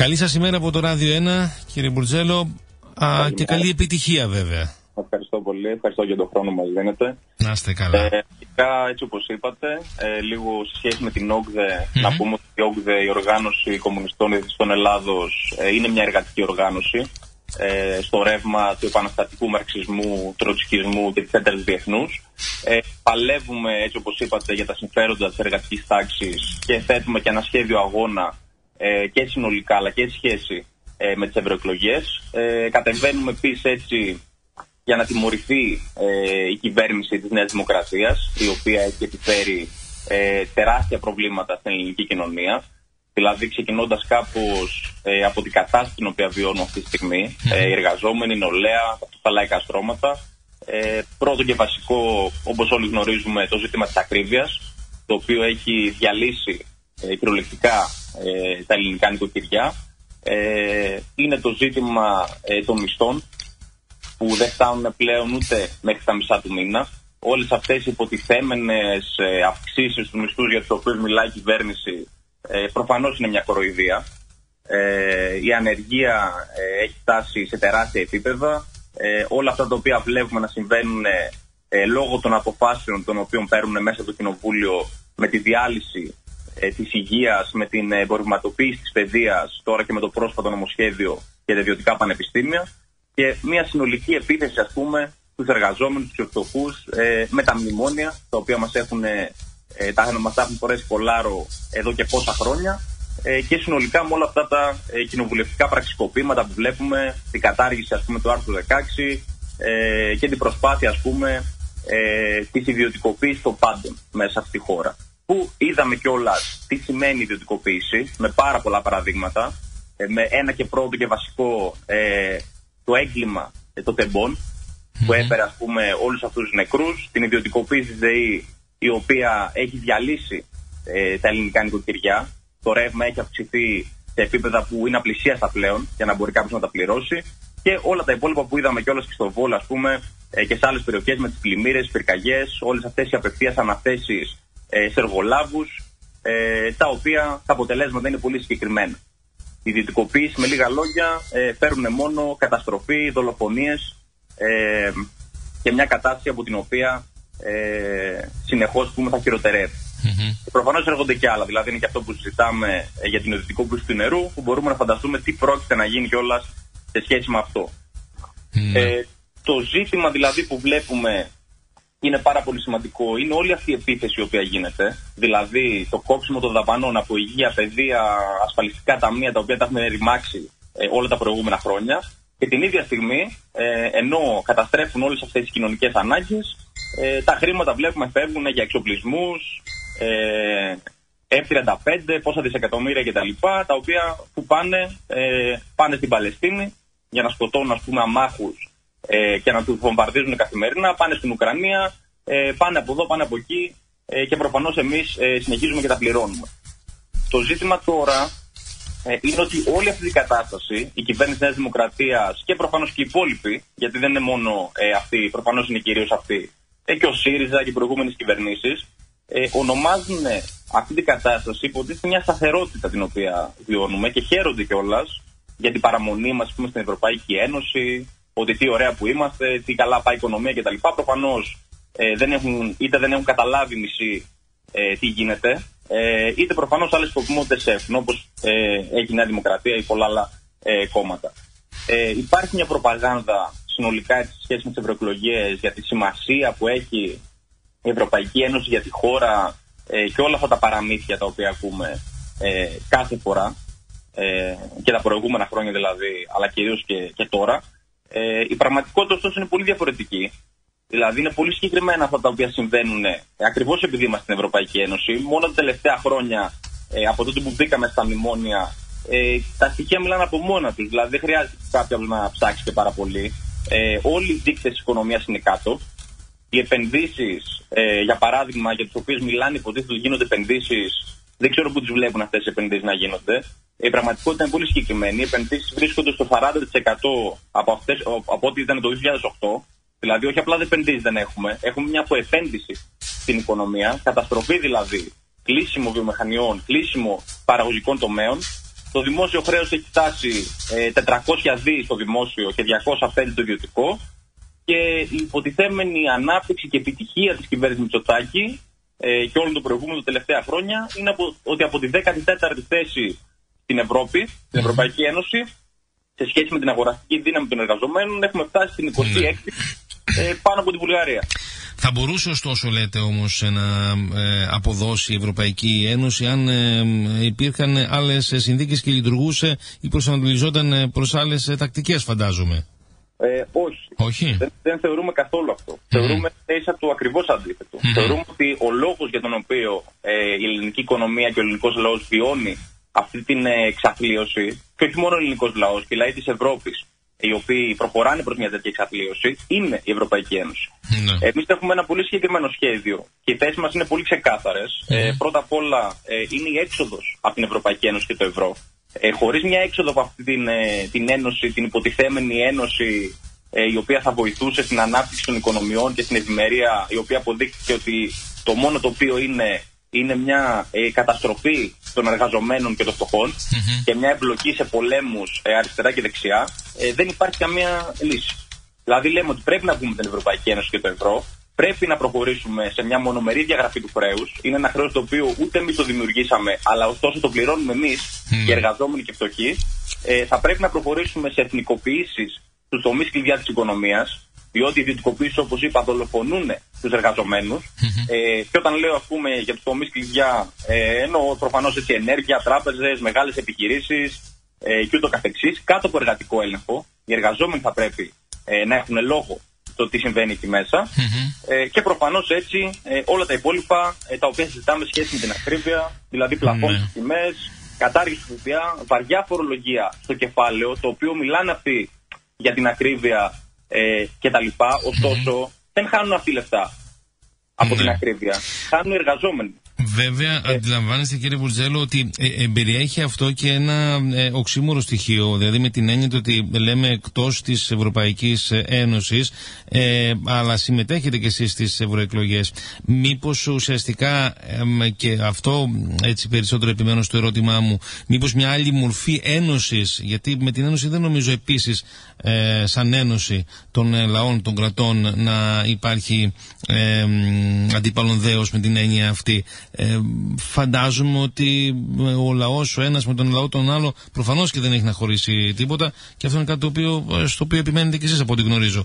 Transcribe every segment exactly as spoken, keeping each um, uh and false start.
Καλή σας ημέρα από το Ράδιο ένα, κύριε Μπουρτζέλο, α, και καλή επιτυχία βέβαια. Ευχαριστώ πολύ, ευχαριστώ για τον χρόνο που μας δίνετε. Να είστε καλά. Ε, έτσι όπως είπατε, ε, λίγο σε σχέση με την ΟΚΔΕ, Mm-hmm. να πούμε ότι η ΟΚΔΕ, η Οργάνωση Κομμουνιστών Εθνιστών Ελλάδος, ε, είναι μια εργατική οργάνωση ε, στο ρεύμα του επαναστατικού μαρξισμού, τροτσκισμού και της ένταλης διεθνούς. Ε, παλεύουμε, έτσι όπως είπατε, για τα συμφέροντα της εργατικής τάξης και θέτουμε και ένα σχέδιο αγώνα ε, και συνολικά αλλά και σχέση ε, με τις ευρωεκλογές. Ε, κατεβαίνουμε επίσης έτσι για να τιμωρηθεί ε, η κυβέρνηση της Νέας Δημοκρατίας, η οποία έχει επιφέρει ε, τεράστια προβλήματα στην ελληνική κοινωνία. Δηλαδή ξεκινώντας κάπως ε, από την κατάσταση την οποία βιώνουμε αυτή τη στιγμή, ε, οι εργαζόμενοι, η νεολαία, τα φτωχά λαϊκά στρώματα. Ε, πρώτο και βασικό, όπως όλοι γνωρίζουμε, το ζήτημα της ακρίβειας, το οποίο έχει διαλύσει ε, κυριολεκτικά ε, τα ελληνικά νοικοκυριά. Ε, είναι το ζήτημα ε, των μισθών, που δεν φτάνουν πλέον ούτε μέχρι τα μισά του μήνα. Όλες αυτές οι υποτιθέμενες ε, αυξήσεις του μισθού για τις οποίες μιλάει η κυβέρνηση ε, προφανώς είναι μια κοροϊδία. Ε, η ανεργία ε, έχει φτάσει σε τεράστια επίπεδα. Ε, όλα αυτά τα οποία βλέπουμε να συμβαίνουν ε, λόγω των αποφάσεων των οποίων παίρνουν μέσα το Κοινοβούλιο, με τη διάλυση ε, της υγείας, με την εμπορευματοποίηση της παιδείας, τώρα και με το πρόσφατο νομοσχέδιο για τα ιδιωτικά πανεπιστήμια, και μια συνολική επίθεση, ας πούμε, στους εργαζόμενους, στους φτωχούς, ε, με τα μνημόνια, τα οποία μας έχουν, ε, τα, μας έχουν φορέσει κολάρο εδώ και πόσα χρόνια, ε, και συνολικά με όλα αυτά τα ε, κοινοβουλευτικά πραξικοπήματα που βλέπουμε, την κατάργηση, ας πούμε, του άρθρου δεκαέξι ε, και την προσπάθεια, ας πούμε, ε, της ιδιωτικοποίησης των πάντων μέσα στη χώρα. Που είδαμε κιόλας τι σημαίνει ιδιωτικοποίηση, με πάρα πολλά παραδείγματα, ε, με ένα και πρώτο και βασικό, ε, το έγκλημα ε, των τεμπών, mm-hmm. που έφερε, ας πούμε, όλους αυτούς τους νεκρούς, την ιδιωτικοποίηση της ΔΕΗ, η οποία έχει διαλύσει ε, τα ελληνικά νοικοκυριά. Το ρεύμα έχει αυξηθεί σε επίπεδα που είναι απλησίαστα πλέον για να μπορεί κάποιος να τα πληρώσει, και όλα τα υπόλοιπα που είδαμε κιόλας και στο Βόλο, ας πούμε, ε, και σε άλλες περιοχές με τις πλημμύρες, τις πυρκαγιές, όλες αυτές οι απευθείας αναθέσεις ε, σε εργολάβους, ε, τα οποία τα αποτελέσματα είναι πολύ συγκεκριμένα. Η ιδιωτικοποίηση, με λίγα λόγια, ε, φέρουν μόνο καταστροφή, δολοφονίες ε, και μια κατάσταση από την οποία ε, συνεχώς, πούμε, θα χειροτερεύει. Mm-hmm. Προφανώς έρχονται και άλλα. Δηλαδή είναι και αυτό που συζητάμε ε, για την ιδιωτικοποίηση του νερού, που μπορούμε να φανταστούμε τι πρόκειται να γίνει κιόλας σε σχέση με αυτό. Mm-hmm. Ε, το ζήτημα δηλαδή που βλέπουμε είναι πάρα πολύ σημαντικό. Είναι όλη αυτή η επίθεση η οποία γίνεται. Δηλαδή το κόψιμο των δαπανών από υγεία, παιδεία, ασφαλιστικά ταμεία, τα οποία τα έχουμε ρημάξει ε, όλα τα προηγούμενα χρόνια. Και την ίδια στιγμή, ε, ενώ καταστρέφουν όλες αυτές τις κοινωνικές ανάγκες, ε, τα χρήματα βλέπουμε φεύγουν για εξοπλισμούς, ε, εφ τριάντα πέντε, πόσα δισεκατομμύρια κτλ. Τα οποία που πάνε, ε, πάνε στην Παλαιστίνη για να σκοτώνουν, ας πούμε, αμάχους ε, και να τους βομβαρδίζουν καθημερινά, πάνε στην Ουκρανία, ε, πάνε από εδώ, πάνε από εκεί, ε, και προφανώς εμείς ε, συνεχίζουμε και τα πληρώνουμε. Το ζήτημα τώρα ε, είναι ότι όλη αυτή η κατάσταση, η κυβέρνηση της Νέας Δημοκρατίας και προφανώς και οι υπόλοιποι, γιατί δεν είναι μόνο ε, αυτοί, προφανώς είναι κυρίως αυτοί, ε, και ο ΣΥΡΙΖΑ και οι προηγούμενες κυβερνήσεις, ε, ονομάζουν αυτή την κατάσταση υποτίθεται μια σταθερότητα την οποία βιώνουμε, και χαίρονται κιόλας για την παραμονή μας, πούμε, στην Ευρωπαϊκή Ένωση, ότι τι ωραία που είμαστε, τι καλά πάει η οικονομία κτλ. Προφανώς ε, δεν έχουν, είτε δεν έχουν καταλάβει μισή ε, τι γίνεται, ε, είτε προφανώς άλλες σκοπιμότητες έχουν, όπως ε, έχει η Νέα Δημοκρατία ή πολλά άλλα ε, κόμματα. Ε, υπάρχει μια προπαγάνδα συνολικά σε σχέση με τις ευρωεκλογές για τη σημασία που έχει η Ευρωπαϊκή Ένωση για τη χώρα, ε, και όλα αυτά τα παραμύθια τα οποία ακούμε ε, κάθε φορά, ε, και τα προηγούμενα χρόνια δηλαδή, αλλά κυρίως και, και τώρα. Ε, η πραγματικότητα ωστόσο είναι πολύ διαφορετική. Δηλαδή είναι πολύ συγκεκριμένα αυτά τα οποία συμβαίνουν, ε, ακριβώς επειδή είμαστε στην Ευρωπαϊκή Ένωση. Μόνο τα τελευταία χρόνια, ε, από τότε που μπήκαμε στα μνημόνια, ε, τα στοιχεία μιλάνε από μόνα τους. Δηλαδή δεν χρειάζεται κάποιος να ψάξει και πάρα πολύ. Ε, όλοι οι δείκτες της οικονομίας είναι κάτω. Οι επενδύσεις, ε, για παράδειγμα, για τις οποίες μιλάνε, υποτίθεται ότι γίνονται επενδύσεις, δεν ξέρω πού τις βλέπουν αυτές τις επενδύσεις να γίνονται. Η πραγματικότητα είναι πολύ συγκεκριμένη. Οι επενδύσεις βρίσκονται στο σαράντα τοις εκατό από, αυτές, από ό,τι ήταν το δύο χιλιάδες οκτώ. Δηλαδή, όχι απλά επενδύσεις δεν έχουμε, έχουμε μια αποεπένδυση στην οικονομία, καταστροφή δηλαδή, κλείσιμο βιομηχανιών, κλείσιμο παραγωγικών τομέων, το δημόσιο χρέος έχει φτάσει ε, τετρακόσια δισεκατομμύρια στο δημόσιο και διακόσια πέντε στο ιδιωτικό, και η υποτιθέμενη ανάπτυξη και επιτυχία της κυβέρνησης Μητσοτάκη ε, και όλων των προηγούμενων τελευταία χρόνια είναι από, ότι από τη δέκατη τέταρτη θέση στην Ευρώπη, στην Ευρωπαϊκή Ένωση, σε σχέση με την αγοραστική δύναμη των εργαζομένων, έχουμε φτάσει στην εικοστή έκτη ε, πάνω από τη Βουλγαρία. Θα μπορούσε ωστόσο, λέτε, όμως να ε, αποδώσει η Ευρωπαϊκή Ένωση αν ε, υπήρχαν άλλες συνθήκες και λειτουργούσε ή προσανατολιζόταν προς άλλες ε, τακτικές, φαντάζομαι. Ε, όχι. όχι. Δεν, δεν θεωρούμε καθόλου αυτό. Mm-hmm. Θεωρούμε ίσα το ακριβώς αντίθετο. Mm-hmm. Θεωρούμε ότι ο λόγος για τον οποίο ε, η ελληνική οικονομία και ο ελληνικός λαός βιώνει αυτή την ε, εξαθλίωση, και όχι μόνο ο ελληνικός λαός και οι λαοί της Ευρώπης, οι οποίοι προχωράνε προς μια τέτοια εξαθλίωση, είναι η Ευρωπαϊκή Ένωση. Mm-hmm. Εμείς έχουμε ένα πολύ συγκεκριμένο σχέδιο και οι θέσεις μας είναι πολύ ξεκάθαρες. Mm-hmm. Ε, πρώτα απ' όλα ε, είναι η έξοδος από την Ευρωπαϊκή Ένωση και το ευρώ. Ε, χωρίς μια έξοδο από αυτή την, ε, την ένωση, την υποτιθέμενη ένωση, ε, η οποία θα βοηθούσε στην ανάπτυξη των οικονομιών και στην ευημερία, η οποία αποδείχθηκε ότι το μόνο το οποίο είναι, είναι μια ε, καταστροφή των εργαζομένων και των φτωχών mm-hmm. και μια εμπλοκή σε πολέμους ε, αριστερά και δεξιά, ε, δεν υπάρχει καμία λύση. Δηλαδή λέμε ότι πρέπει να βγούμε την Ευρωπαϊκή Ένωση και το ευρώ, πρέπει να προχωρήσουμε σε μια μονομερή διαγραφή του χρέους. Είναι ένα χρέος το οποίο ούτε εμείς το δημιουργήσαμε, αλλά ωστόσο το πληρώνουμε εμείς, mm. οι εργαζόμενοι και φτωχοί. Ε, θα πρέπει να προχωρήσουμε σε εθνικοποιήσεις στους τομείς κλειδιά της οικονομίας, διότι οι ιδιωτικοποιήσεις, όπως είπα, δολοφονούν τους εργαζομένους. Mm-hmm. Ε, και όταν λέω, ας πούμε, για τους τομείς κλειδιά, ε, εννοώ προφανώς έτσι ενέργεια, τράπεζες, μεγάλες επιχειρήσεις ε, και ούτω καθεξής, κάτω από εργατικό έλεγχο. Οι εργαζόμενοι θα πρέπει ε, να έχουν λόγο το τι συμβαίνει εκεί μέσα. Mm-hmm. Ε, και προφανώς έτσι ε, όλα τα υπόλοιπα ε, τα οποία συζητάμε σχέση με την ακρίβεια, δηλαδή πλαφόν στις τιμές, κατάργηση του ΦΠΑ, βαριά φορολογία στο κεφάλαιο, το οποίο μιλάνε αυτοί για την ακρίβεια ε, κτλ. Ωστόσο, mm-hmm. δεν χάνουν αυτοί λεφτά από mm-hmm. την ακρίβεια. Χάνουν οι εργαζόμενοι. Βέβαια, ε, αντιλαμβάνεστε, κύριε Μπουρτζέλο, ότι ε, ε, περιέχει αυτό και ένα ε, οξύμορο στοιχείο, δηλαδή με την έννοια ότι λέμε εκτός της Ευρωπαϊκής Ένωσης, ε, αλλά συμμετέχετε και εσείς στις ευρωεκλογές. Μήπως ουσιαστικά, ε, και αυτό έτσι περισσότερο επιμένω στο ερώτημά μου, μήπως μια άλλη μορφή ένωσης, γιατί με την ένωση δεν νομίζω επίσης ε, σαν ένωση των ε, λαών, των κρατών, να υπάρχει ε, αντίπαλον δέος με την έννοια αυτή. Ε, φαντάζομαι ότι ο λαός ο ένας με τον λαό τον άλλο προφανώς και δεν έχει να χωρίσει τίποτα, και αυτό είναι κάτι το οποίο, στο οποίο επιμένετε και εσείς από ό,τι γνωρίζω.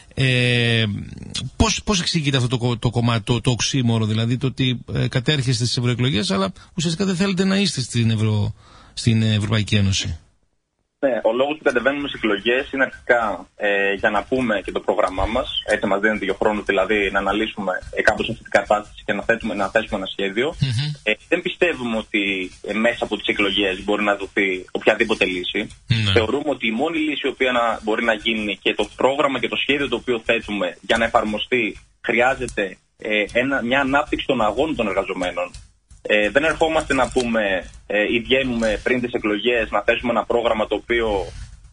Ε, πώς, πώς εξηγείται αυτό το, το κομμάτι, το, το οξύμορο, δηλαδή το ότι ε, κατέρχεστε στις ευρωεκλογές αλλά ουσιαστικά δεν θέλετε να είστε στην, Ευρω... στην Ευρωπαϊκή Ένωση? Ναι, ο λόγος που κατεβαίνουμε στις εκλογές είναι αρχικά ε, για να πούμε και το πρόγραμμά μας. Έτσι μας δίνεται και χρόνο δηλαδή να αναλύσουμε ε, κάπως αυτή την κατάσταση και να, θέτουμε, να θέσουμε ένα σχέδιο. Mm-hmm. Ε, δεν πιστεύουμε ότι ε, μέσα από τις εκλογές μπορεί να δοθεί οποιαδήποτε λύση. Mm-hmm. Θεωρούμε ότι η μόνη λύση η οποία να, μπορεί να γίνει και το πρόγραμμα και το σχέδιο το οποίο θέτουμε για να εφαρμοστεί χρειάζεται ε, ένα, μια ανάπτυξη των αγώνων των εργαζομένων. Ε, δεν ερχόμαστε να πούμε ε, ή βγαίνουμε πριν τις εκλογές να θέσουμε ένα πρόγραμμα το οποίο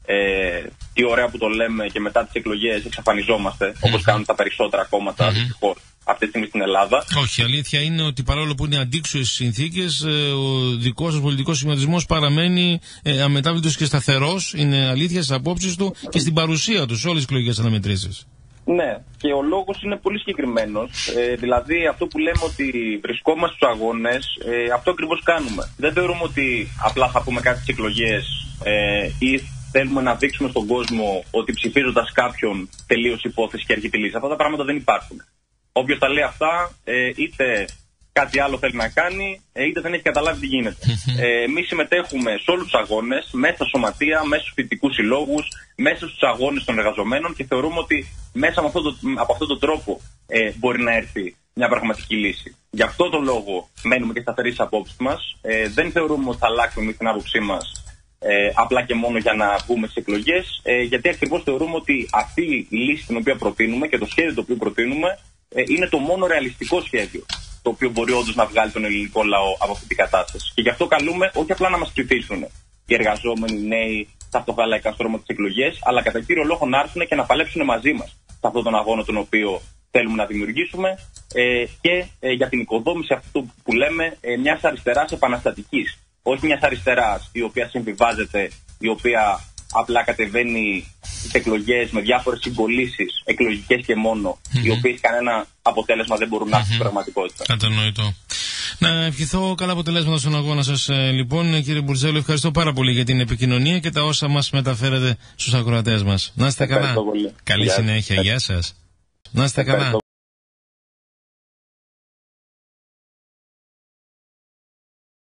ε, τι ωραία που το λέμε και μετά τις εκλογές εξαφανιζόμαστε, mm-hmm. όπως κάνουν τα περισσότερα κόμματα mm-hmm. δυστυχώς αυτή τη στιγμή στην Ελλάδα. Όχι, η αλήθεια είναι ότι παρόλο που είναι αντίξωες συνθήκες, ο δικός σας πολιτικός σχηματισμός παραμένει ε, αμετάβλητος και σταθερός. Είναι αλήθεια στις απόψεις του και στην παρουσία του σε όλες τις εκλογικές αναμετρήσεις. Ναι, και ο λόγος είναι πολύ συγκεκριμένος. Ε, δηλαδή αυτό που λέμε ότι βρισκόμαστε στους αγώνες, ε, αυτό ακριβώς κάνουμε. Δεν θεωρούμε ότι απλά θα πούμε κάτι στις εκλογές ε, ή θέλουμε να δείξουμε στον κόσμο ότι ψηφίζοντας κάποιον τελείωσε η υπόθεση και έρχεται η λύση. Αυτά τα πράγματα δεν υπάρχουν. Όποιος τα λέει αυτά, ε, είτε κάτι άλλο θέλει να κάνει, ε, είτε δεν έχει καταλάβει τι γίνεται. Ε, εμείς συμμετέχουμε σε όλους τους αγώνες, μέσα στα σωματεία, μέσα στους φοιτητικούς συλλόγους, μέσα στους αγώνες των εργαζομένων, και θεωρούμε ότι μέσα από αυτόν το, από αυτόν τον τρόπο ε, μπορεί να έρθει μια πραγματική λύση. Γι' αυτό τον λόγο μένουμε και σταθεροί στις απόψεις μας. Ε, δεν θεωρούμε ότι θα αλλάξουμε εμείς την άποψή μας ε, απλά και μόνο για να βγούμε στις εκλογές, ε, γιατί ακριβώς θεωρούμε ότι αυτή η λύση την οποία προτείνουμε και το σχέδιο το οποίο προτείνουμε ε, είναι το μόνο ρεαλιστικό σχέδιο το οποίο μπορεί όντως να βγάλει τον ελληνικό λαό από αυτή την κατάσταση. Και γι' αυτό καλούμε όχι απλά να μας ψηφίσουν οι εργαζόμενοι, οι νέοι, τα φτωχά λαϊκά στρώματα της εκλογές, αλλά κατά κύριο λόγο να έρθουν και να παλέψουν μαζί μας σε αυτόν τον αγώνα τον οποίο θέλουμε να δημιουργήσουμε ε, και ε, για την οικοδόμηση αυτού που λέμε ε, μιας αριστεράς επαναστατικής. όχι μιας αριστεράς η οποία συμβιβάζεται, η οποία απλά κατεβαίνει στις εκλογές με διάφορες συγκολήσεις, εκλογικές και μόνο, mm-hmm. οι οποίες κανένα αποτέλεσμα δεν μπορούν mm-hmm. να έχουν στην πραγματικότητα. Κατανοητό. Να ευχηθώ καλά αποτελέσματα στον αγώνα σας, ε, λοιπόν. Κύριε Μπουρτζέλο, ευχαριστώ πάρα πολύ για την επικοινωνία και τα όσα μας μεταφέρετε στους ακροατές μας. Να είστε καλά. Πολύ. Καλή Γεια. συνέχεια. Γεια σας. Να είστε καλά.